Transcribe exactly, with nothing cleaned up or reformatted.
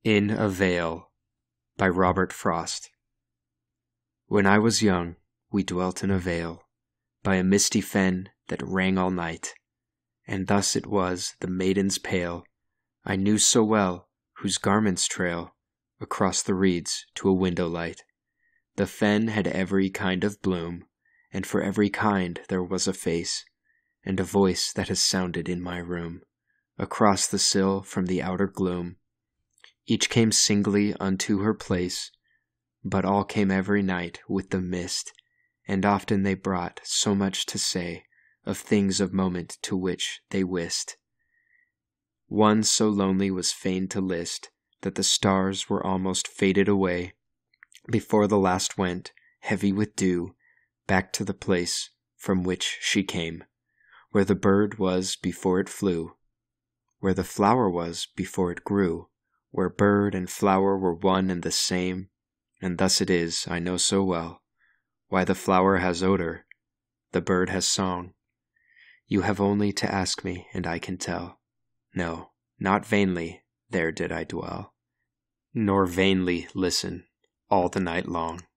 In a Vale by Robert Frost. When I was young, we dwelt in a vale, by a misty fen that rang all night, and thus it was the maidens pale I knew so well, whose garments trail across the reeds to a window light. The fen had every kind of bloom, and for every kind there was a face, and a voice that has sounded in my room, across the sill from the outer gloom. Each came singly unto her place, but all came every night with the mist, and often they brought so much to say of things of moment to which they wist. One so lonely was fain to list that the stars were almost faded away before the last went, heavy with dew, back to the place from which she came, where the bird was before it flew, where the flower was before it grew, where bird and flower were one and the same. And thus it is, I know so well, why the flower has odor, the bird has song. You have only to ask me, and I can tell. No, not vainly there did I dwell, nor vainly listen all the night long.